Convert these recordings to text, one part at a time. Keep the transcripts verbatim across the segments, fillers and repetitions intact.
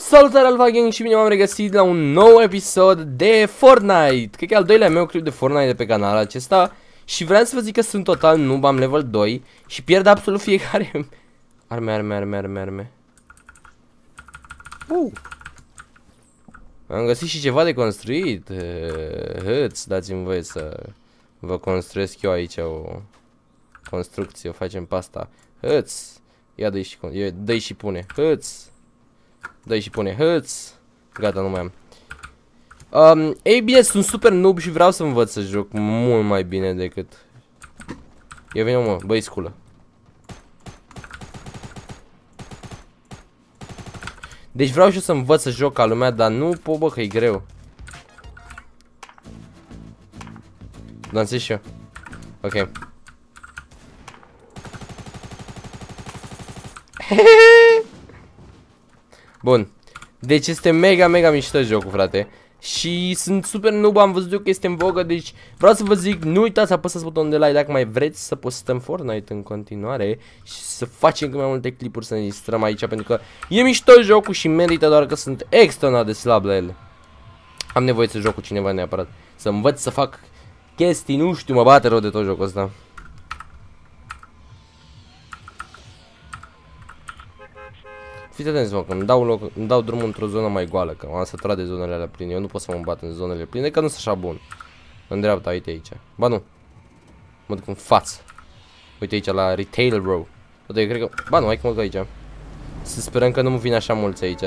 Salutare Alpha Gang și bine m-am regăsit la un nou episod de Fortnite. Cred că e al doilea meu clip de Fortnite de pe canalul acesta. Și vreau să vă zic că sunt total noob, am level doi și pierd absolut fiecare. Arme, arme, arme, arme, arme. uh. Am găsit și ceva de construit. Hâți, dați-mi voie să vă construiesc eu aici o construcție, o facem pe asta. Hâți. Ia dă-i și, dă-i și pune. Hâți. Dă-i și pune hâți. Gata, nu mai am. Um, ei bine, sunt super noob și vreau să învăț să joc mult mai bine decât... Ia vine mă, băi sculă. Deci vreau și eu să învăț să joc ca lumea, dar nu pot, bă, că e greu. Dansez și eu. Ok. Bun. Deci este mega, mega mișto jocul, frate. Și sunt super noob, am văzut eu că este în vogă. Deci vreau să vă zic, nu uitați să apăsați butonul de like dacă mai vreți să postăm Fortnite în continuare și să facem cât mai multe clipuri să ne distrăm aici, pentru că e mișto jocul și merită, doar că sunt extraordinar de slab la ele. Am nevoie să joc cu cineva neapărat, să învăț să fac chestii, nu știu, mă bate rău de tot jocul ăsta. Fiți atenți, mă, că îmi dau, loc, îmi dau drumul într-o zonă mai goală, că m-am săturat de zonele alea pline. Eu nu pot să mă bat în zonele pline, că nu sunt așa bun. În dreapta, uite aici. Ba nu. Mă duc în față. Uite aici la Retail Row. Uite, eu cred că... Ba nu, hai că mă duc aici. Să sperăm că nu mă vine așa mulți aici.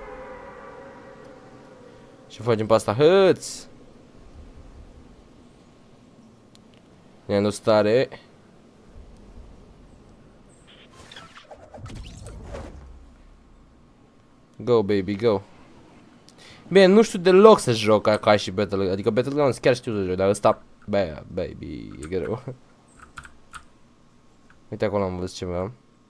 Și facem pe asta. Hâți! Ne-am dus tare. Go, baby, go. Bine, nu știu deloc să joc ca, ca și Battlegrounds. Adică Battlegrounds chiar știu să joc, dar ăsta, bă, baby, e greu. Uite acolo am văzut ceva.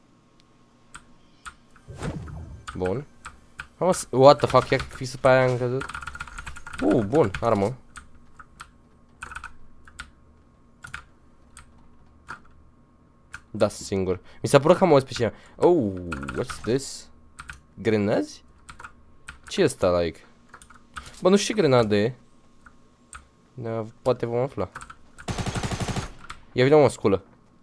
Bun. What the fuck, ia fix pe aia am căzut. Uh, bun, armă. Da, singur. Mi s-a părut că am auzit pe cineva. Oh, what's this? Grenazi? Ce e asta, like? Bă, nu știu ce grenadă e. Da, poate vom afla. Ia vine o sculă.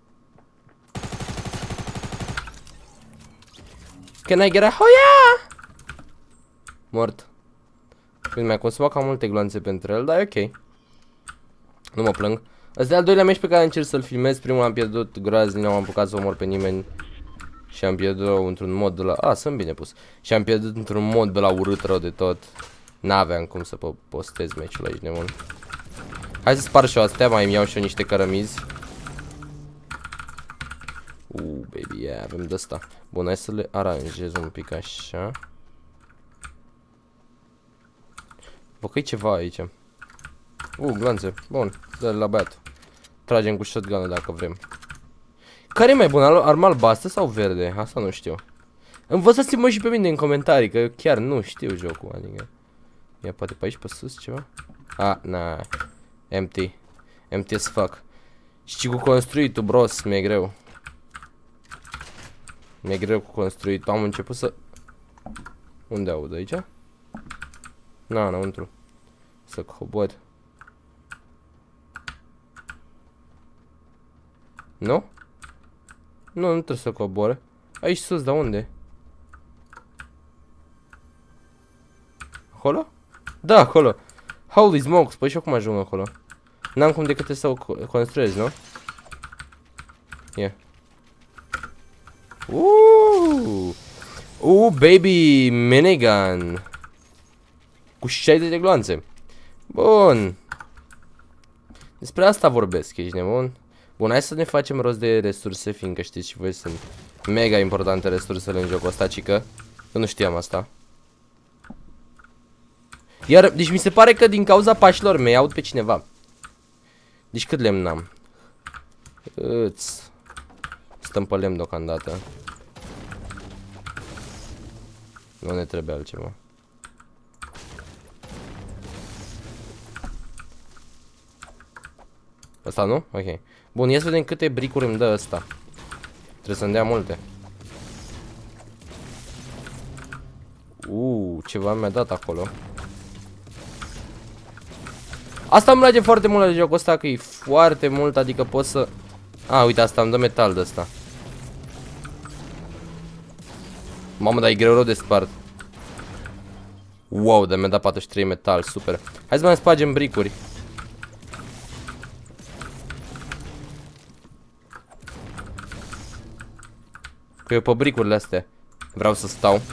Can I get a hoia? Mort. Bine, mi-a consumat cam multe gloanțe pentru el, dar e ok. Nu mă plâng. Asta e al doilea meci pe care încerc să-l filmez. Primul am pierdut groaznic, n-am apucat să omor pe nimeni. Și am pierdut într-un mod de la... A, sunt bine pus. Și am pierdut într-un mod de la urât rău de tot. N-aveam cum să postez meciul aici, nebun. Hai să spar și eu astea, mai îmi iau și eu niște cărămizi. Uh, baby, yeah, avem de asta. Bun, hai să le aranjez un pic așa. Vă că e ceva aici. Uh, glanțe, bun, dă-le la băiatul. Tragem cu shotgun-ul dacă vrem. Care e mai bun, arma albastră sau verde? Asta nu știu. Învățați-mă și pe mine în comentarii, că eu chiar nu știu jocul, adică. Ia poate pe aici, pe sus, ceva? A, na, empty. Empty as fuck. Și cu construitul, bros, mi-e greu. Mi-e greu cu construitul, am început să... Unde aud, aici? Na, înăuntru. Să cobor. Nu? Nu, nu trebuie să coboare. Aici sus, dar unde? Acolo? Da, acolo. Holy smokes, păi și eu cum ajung acolo? N-am cum decât să o construiesc, nu? Ia. Uuuu. Uuu, baby, minigun. Cu șaizeci de gloanțe. Bun. Despre asta vorbesc, ești nebun? Bun, hai să ne facem rost de resurse, fiindcă știți și voi sunt mega importante resursele în jocul ăsta, cică. Eu nu știam asta. Iar, deci mi se pare că din cauza pașilor mei aud pe cineva. Deci cât lemn am? Îți stăm pe lemn deocamdată. Nu ne trebuie altceva. Asta nu? Ok. Bun, ia să vedem câte bricuri îmi dă ăsta. Trebuie să-mi dea multe. Uuu, ceva mi-a dat acolo. Asta îmi place foarte mult la jocul ăsta, că e foarte mult, adică pot să... A, uite, asta îmi dă metal de ăsta. Mamă, dar e greu rău de spart. Wow, dar mi-a dat patruzeci și trei metal, super. Hai să mai spargem bricuri. Că eu pe bricurile astea vreau să stau.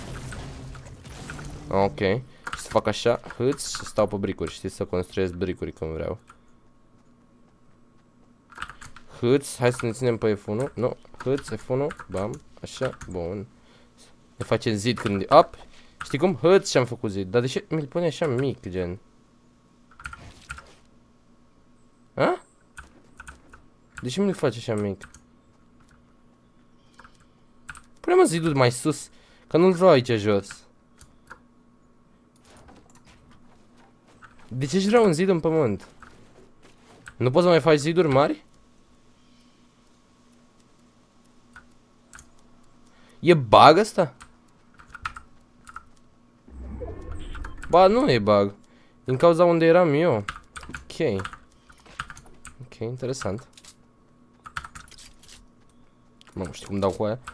Ok. Și să fac așa, hâț, și stau pe bricuri. Știi, să construiesc bricuri când vreau. Hâț, hai să ne ținem pe F unu. Nu, hâț, F unu, bam, așa, bun. Ne facem zid când... Up. Știi cum? Hâț, și-am făcut zid. Dar de ce mi-l pune așa mic, gen? A? De ce mi-l face așa mic? Pune-mă zidul mai sus, că nu-l vreau aici jos. De ce-și vreau un zid în pământ? Nu poți să mai faci ziduri mari? E bug ăsta? Ba, nu e bug. Din cauza unde eram eu. Ok. Ok, interesant. Nu știu cum dau cu aia.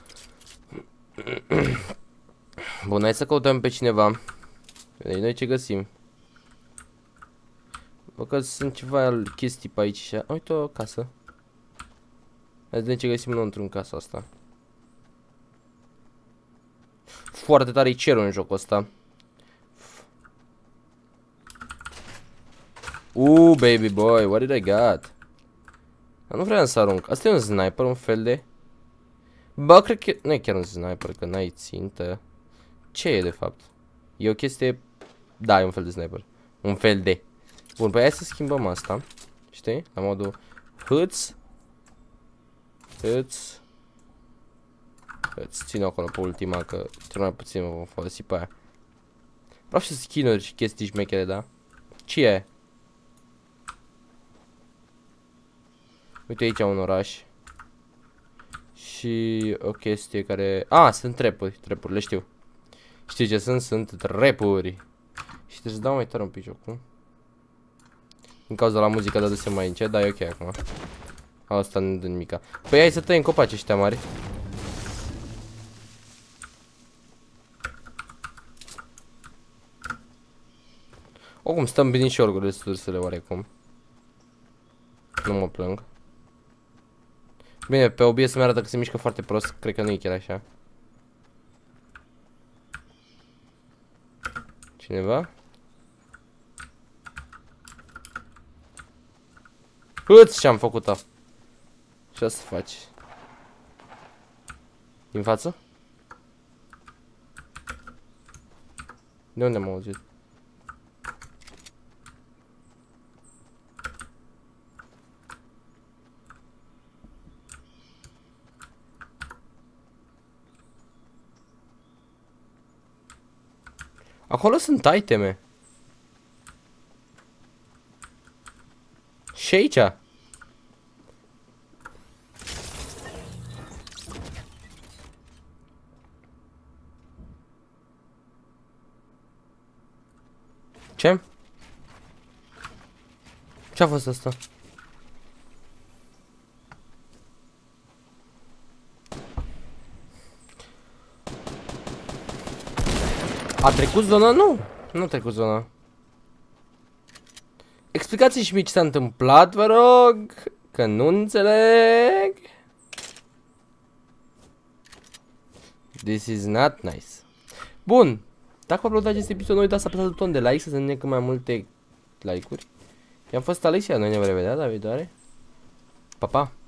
Bun, hai să căutăm pe cineva. Deci noi ce găsim? Bă, că sunt ceva chestii pe aici și... Uite o casă. Hai să vedem ce găsim înăuntru în casa asta. Foarte tare e cerul în jocul ăsta. Uuu, baby boy, what did I got? Dar nu vreau să arunc. Asta e un sniper, un fel de... Bă, cred că... Nu e chiar un sniper, că n-ai țintă. Ce e, de fapt? E o chestie... Da, e un fel de sniper. Un fel de... Bun, păi hai să schimbăm asta. Știi? La modul... Hâț. Hâț. Hâț. Ține acolo pe ultima, că cel mai puțin mă vom folosi pe aia. Vreau și skin-uri și chestii șmechere, da? Ce e? Uite aici un oraș. Și o chestie care... A, sunt trepuri, trepuri, le știu. Știi ce sunt? Sunt trepuri. Și trebuie să dau mai tare un pic jocul. Din cauza la muzica dăduse mai încet, dar e ok acum. Asta nu dă nimica. Păi hai să tăiem copaci ăștia mari. Oricum stăm binișor cu resursele oarecum. Nu mă plâng. Bine, pe O B S mi arată că se mișcă foarte prost. Cred că nu e chiar așa. Cineva? Hâț, ce-am făcut-o. Ce o să faci? Din față? De unde am auzit? Acolo sunt iteme. Și aici. Ce? Ce-a fost asta? A trecut zona? Nu. Nu a trecut zona. Explicați-mi și mie ce s-a întâmplat, vă rog. Că nu înțeleg. This is not nice. Bun. Dacă v-a plăcut acest episod, nu uitați să apăsați butonul de like, să se vedem cât mai multe like-uri. I-am fost Alexia, noi ne vom revedea la viitoare. Pa, pa!